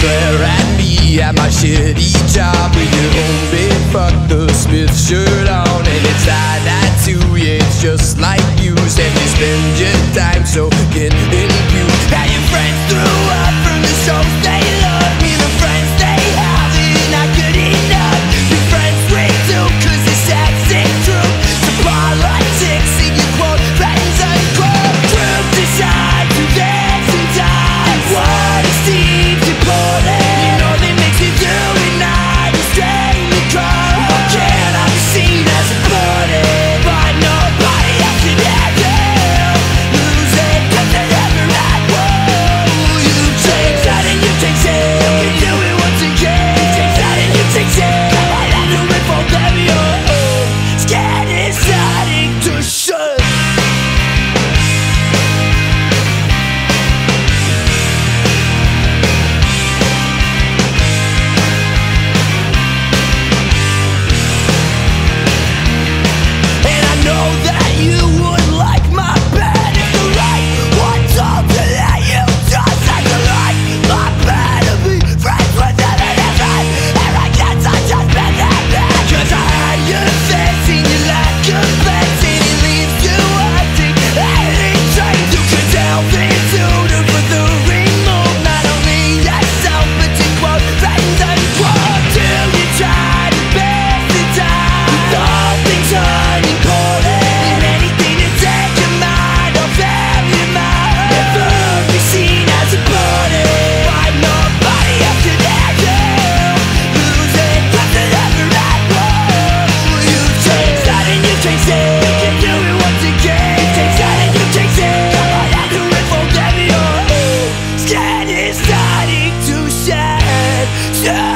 glare at me at my shitty job with your homemade fuck the Smith shirt on. And it's not that too, yeah, it's just like you said you spend your time so getting in view. How your friends threw up from the shows they love me, the friends they have it not good enough. Your friends wait too cause it's toxic truth to politics in your quote, friends unquote. Truth decide to dance and die. What it seems important, you know they make you do it not to strain the crowd. Or can I be seen as important, but nobody else can have you. Lose it cause they never had. Whoa, you change that and you change it. You can do it once again. You change that and you change it. Come on, I do it for them. You're scared and starting to show. Know that you would like my bed if the right one told you that you just had to like my bed to be friends with it and everything. And I guess I just been that bad cause I had your face in your lack of beds and it leaves you wanting anything. You could delve into the further remove not only yourself but to quote friends unquote till you try to best the time with all things unimportant. Yeah.